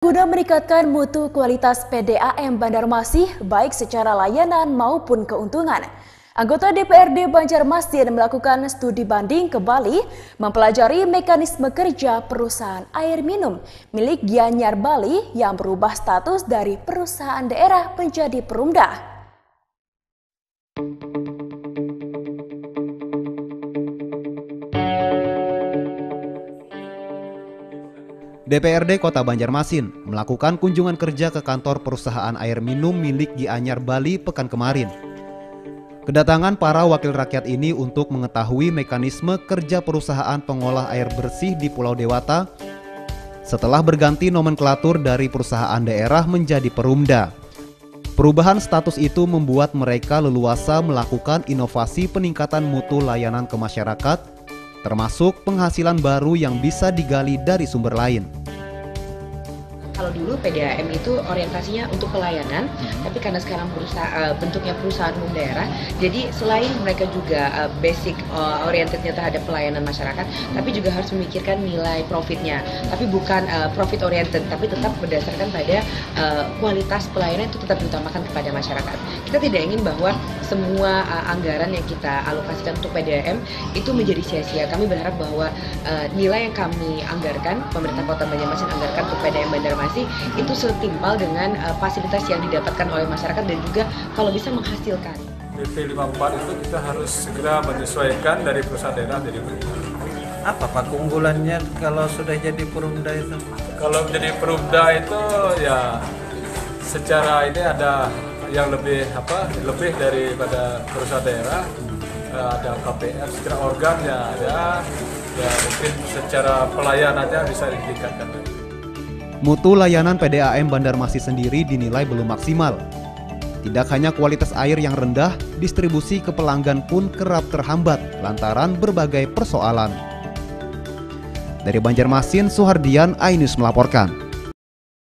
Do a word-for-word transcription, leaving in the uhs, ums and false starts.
Guna meningkatkan mutu kualitas P D A M Banjarmasin baik secara layanan maupun keuntungan, anggota D P R D Banjarmasin melakukan studi banding kembali mempelajari mekanisme kerja perusahaan air minum milik Gianyar Bali yang berubah status dari perusahaan daerah menjadi perumda. D P R D Kota Banjarmasin melakukan kunjungan kerja ke kantor perusahaan air minum milik Gianyar Bali pekan kemarin. Kedatangan para wakil rakyat ini untuk mengetahui mekanisme kerja perusahaan pengolah air bersih di Pulau Dewata setelah berganti nomenklatur dari perusahaan daerah menjadi perumda. Perubahan status itu membuat mereka leluasa melakukan inovasi peningkatan mutu layanan ke masyarakat, termasuk penghasilan baru yang bisa digali dari sumber lain. Kalau dulu P D A M itu orientasinya untuk pelayanan, hmm. tapi karena sekarang perusahaan, bentuknya perusahaan umum daerah, jadi selain mereka juga uh, basic uh, orientednya terhadap pelayanan masyarakat, tapi juga harus memikirkan nilai profitnya, tapi bukan uh, profit oriented, tapi tetap berdasarkan pada uh, kualitas pelayanan itu tetap diutamakan kepada masyarakat. Kita tidak ingin bahwa semua uh, anggaran yang kita alokasikan untuk P D A M itu menjadi sia-sia. Kami berharap bahwa uh, nilai yang kami anggarkan, pemerintah Kota Banjarmasin anggarkan untuk P D A M Banjarmasin itu setimpal dengan uh, fasilitas yang didapatkan oleh masyarakat dan juga kalau bisa menghasilkan. D P lima puluh empat itu kita harus segera menyesuaikan dari perusahaan daerah jadi perumda. Apa Pak keunggulannya kalau sudah jadi perumda itu? Kalau menjadi perumda itu ya secara ini ada yang lebih apa lebih daripada perusahaan daerah, ada K P R secara organ ya ada, ya mungkin secara pelayanannya bisa ditingkatkan. Mutu layanan P D A M Banjarmasin sendiri dinilai belum maksimal. Tidak hanya kualitas air yang rendah, distribusi ke pelanggan pun kerap terhambat lantaran berbagai persoalan. Dari Banjarmasin, Suhardian, iNews melaporkan.